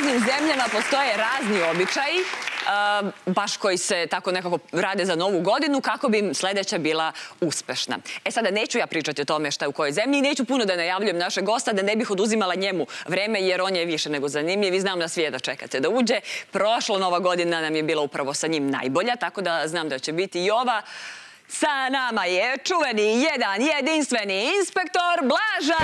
raznim zemljama postoje razni običaji, baš koji se tako nekako rade za Novu godinu, kako bi im sledeća bila uspešna. E sada, neću ja pričati o tome šta je u kojoj zemlji i neću puno da najavljujem našeg gosta, da ne bih oduzimala njemu vreme, jer on je više nego zanimljiv i znam da svi jedva čekate da uđe. Prošla Nova godina nam je bila upravo sa njim najbolja, tako da znam da će biti i ova. Sa nama je čuveni, jedan jedinstveni inspektor Blaža!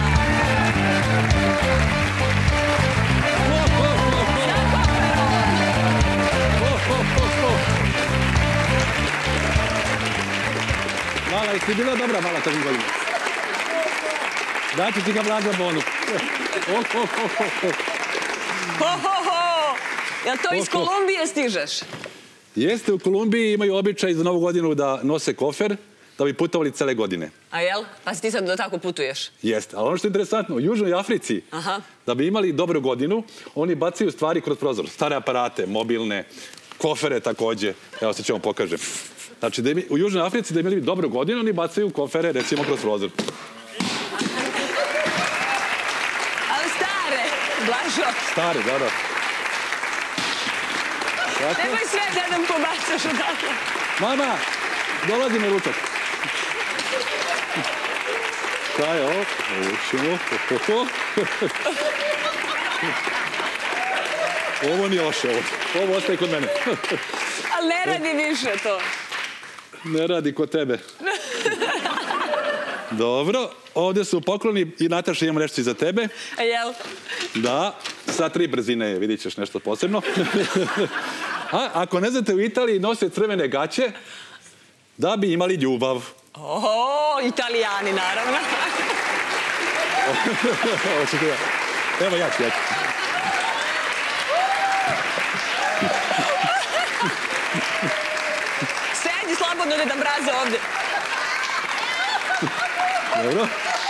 Mala, jesi bila dobra mala toga godina? Daću ti ga Blaža bonu. Jel to iz Kolumbije stižeš? Jeste, u Kolumbiji imaju običaj za Novu godinu da nose kofer, da bi putovali cele godine. A jel? Pa si ti sad da tako putuješ? Jeste, ali ono što je interesantno, u Južnoj Africi, da bi imali dobru godinu, oni bacaju stvari kroz prozor. Stare aparate, mobilne, kofere takođe. Evo se ćemo pokažem. Znači, u Južnoj Africi da imali dobru godinu, oni bacaju kofere, recimo, kroz prozor. Ali stare, Blažo. Stare, da. Nemoj sve da nam pobacaš odatle. Mama, dolazi mi ručak. Šta je ovo? Ovo nije loše, ovo ostaje kod mene. Ali ne radi više to. Ne radi kod tebe. Dobro, ovdje su pokloni i Nataša imamo nešto i za tebe. A jel? Da, sa 3 brzine vidit ćeš nešto posebno. A ako ne znate, u Italiji nose crvene gaće da bi imali ljubav. Oho, Italijani, naravno. Evo ja ću. Sedi slobodno, Deda Mraze, ovde. Dobro.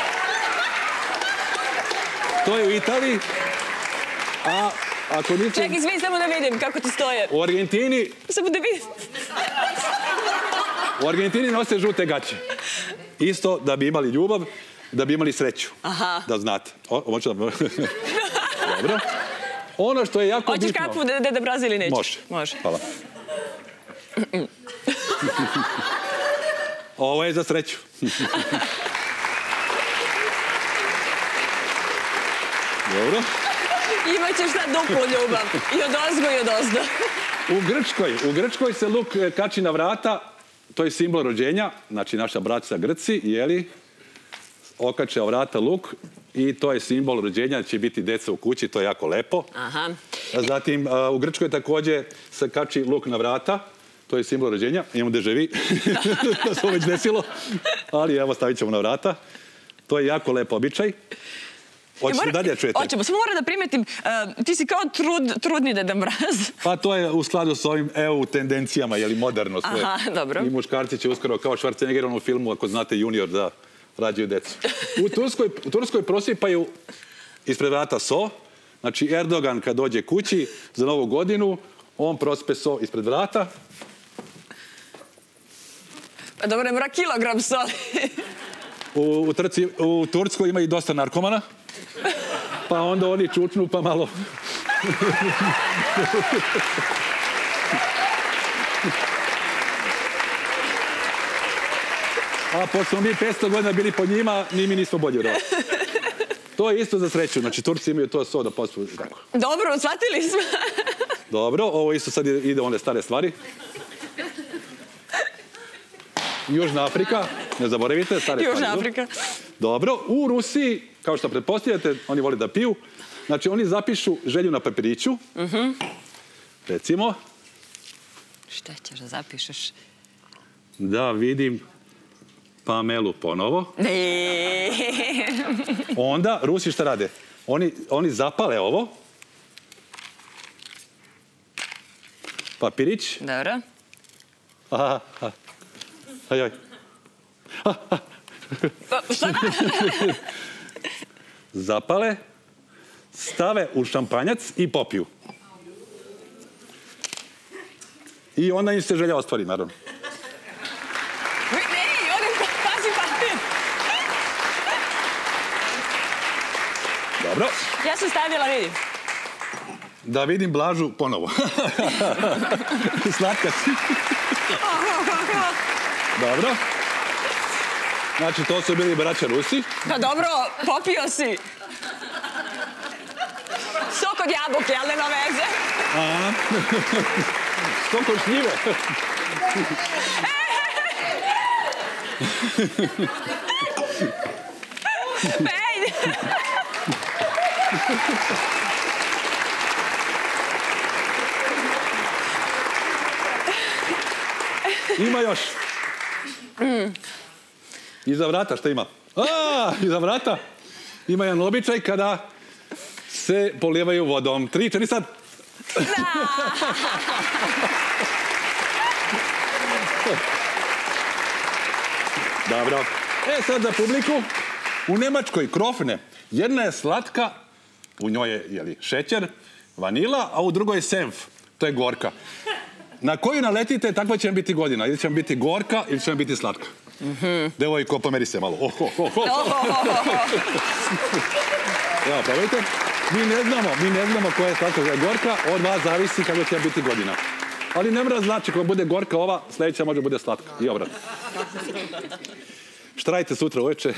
To je u Italiji. A ako ničem... Čekaj, svi, samo da vidim kako ti stoje. U Argentini... Samo da vidim. U Argentini nose žute gaće. Isto da bi imali ljubav, da bi imali sreću. Da znate. Dobro. Ono što je jako bitno... Hoćeš kakvu, Deda Mraze, ili nećeš? Može. Hvala. Ovo je za sreću. Dobro. Imaćeš sad duplu ljubav. I od ozgo i od ozdo. U Grčkoj se luk kači na vrata. To je simbol rođenja. Znači, naša braća Grci, jeli, okače vrata luk i to je simbol rođenja. Će biti deca u kući, to je jako lepo. Zatim, u Grčkoj takođe se kači luk na vrata. To je simbol rođenja. Imamo deževi. To se već desilo. Ali evo, stavit ćemo na vrata. To je jako lepo običaj. Hoćete dalje čujete? Hoćemo. Samo moram da primetim, ti si kao trudni Deda Mraz. Pa to je u skladu s ovim EU tendencijama, jeli moderno sve. Aha, dobro. I muškarci će uskoro kao Schwarzenegger u filmu, ako znate, junior, da rađaju decu. U Turskoj prosipaju ispred vrata so. Znači, Erdogan kad dođe kući za Novu godinu, on prospe so ispred vrata. Pa dobro, ne mora kilogram soli. U Turskoj ima i dosta narkomana. Pa onda oni čučnu pa malo... A pošto smo mi 500 godina bili po njima, ni mi nismo bolji od ovo. To je isto za sreću. Znači, Turci imaju to so da pospu. Dobro, shvatili smo. Dobro, ovo isto sad ide one stare stvari. Južna Afrika, ne zaboravite, stare stvari. Južna Afrika. Dobro, u Rusiji, kao što pretpostavljate, oni vole da piju. Znači, oni zapišu želju na papiriću. Recimo. Šta ćeš da zapišeš? Da vidim Pamelu ponovo. Onda, Rusi šta rade? Oni zapale ovo. Papirić. Dobro. Ajaj. Šta? Zapale, stave u šampanjac i popiju. I onda im se želja ostvari, naravno. Pazi papir. Dobro. Ja sam stavila, vidim. Da vidim Blažu ponovo. Slatka si. Dobro. Znači, to su bili braća Rusi. Da, dobro, popio si. Sok od jabuke, ali nema veze. Sok od šljive. Ej! Ima još. Iza vrata šta ima? Iza vrata ima jedan običaj kada se polijevaju vodom. 3, 4 sad. Dobro. Sad za publiku. U Nemačkoj krofne. Jedna je slatka, u njoj je šećer, vanila, a u drugoj je senf. To je gorka. Na koju naletite, takva će vam biti godina. Ili će vam biti gorka, ili će vam biti slatka. Devojko, pomeri se malo. Evo, probajte. Mi ne znamo koja je slatka, koja je gorka. Od vas zavisi kako će vam biti godina. Ali ne mora znači, ako bude gorka ova, sljedeća može bude slatka. I obrat. Štrajte sutra uveče.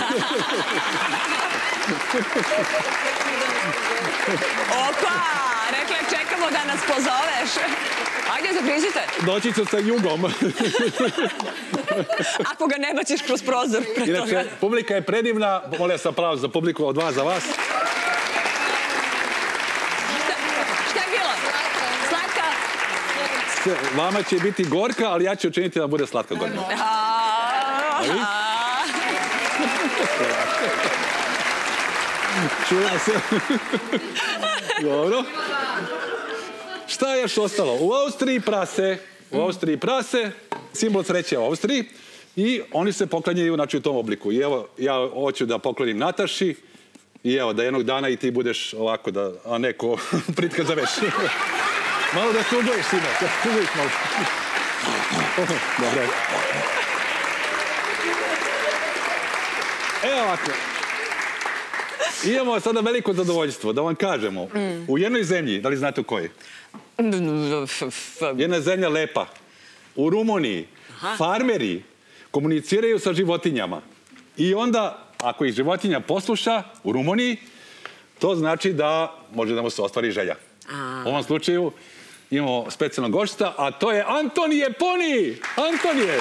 Opa! Rekla, čekamo da nas pozoveš. Ajde, zaprizite. Doći ću sa jugom. Ako ga ne baciš kroz prozor. Inače, publika je predivna. Molim vas aplauz za publiku od vas za vas. Šta je bilo? Slatka? Vama će biti gorka, ali ja ću učiniti da bude slatka godina. Čula se. Dobro. Šta je još ostalo? U Austriji prase, simbol sreće u Austriji, i oni se poklanjaju, znači, u tom obliku. I evo, ja hoću da poklonim Nataši, i evo, da jednog dana i ti budeš ovako, a neko pritka za već. Malo da se ugojiš, sine, da se ugojiš malo. Dobro. Evo ovako. Imamo sada veliko zadovoljstvo, da vam kažemo. U jednoj zemlji, da li znate u kojoj? Jedna zemlja lepa. U Rumuniji farmeri komuniciraju sa životinjama. I onda, ako ih životinja posluša u Rumuniji, to znači da može da mu se ostvari želja. U ovom slučaju imamo specijalnog gošta, a to je Antonije Poni! Antonije!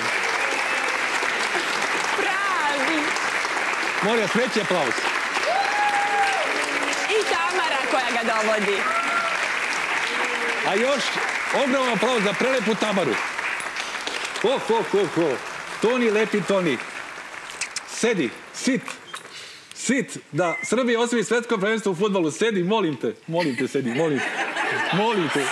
Pravi! Molim vas, veći aplauz. I Tamara koja ga dovodi. A još ogroman aplauz za prelepu Tamaru. Toni, lepi Toni. Sedi, sit, da Srbija osvoji svetsko prvenstvo u fudbalu. Sedi, molim te, sedi, molim te.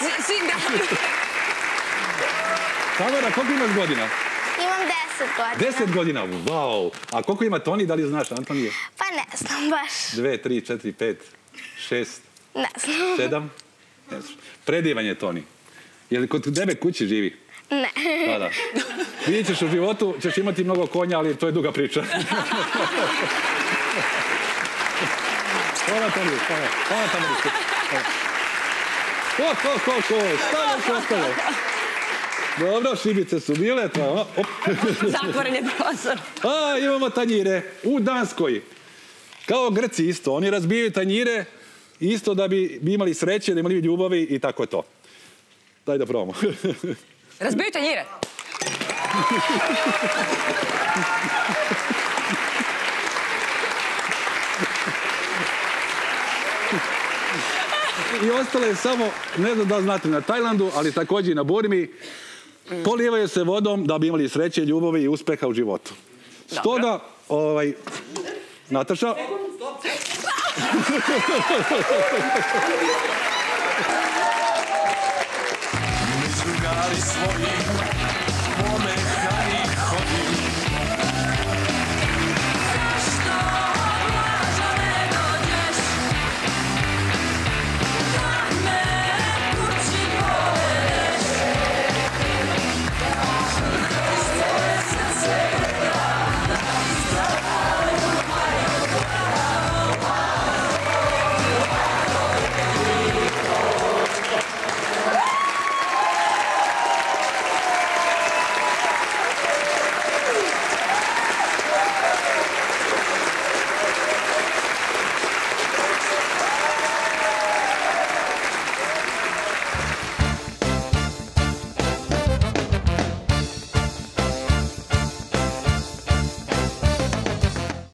Tamara, koliko imaš godina? Imam 10 godina. 10 godina, wow. A koliko ima Toni, da li znaš, Antonije? Pa ne znam baš. 2, 3, 4, 5, 6, Ne znam. 7? Ne znaš. Predivan je Toni. Je li kod tebe kući živi? Ne. Da. Vidjet ćeš u životu, ćeš imati mnogo konja, ali to je duga priča. Hvala Toni, hvala Toni. Stavno ostalo. Dobro, šibice su bile. Zatvoren je prozor. Imamo tanjire u Danskoj. Kao Grci isto. Oni razbijaju tanjire isto da bi imali sreće, da imali ljubavi i tako to. Daj da probamo. Razbiju tanjire. I ostalo je samo, ne znam da znate, na Tajlandu, ali također i na Burmi, polijevaju se vodom da bi imali sreće, ljubavi i uspeha u životu. Stoga, Nataša... Drugali svojim pomehama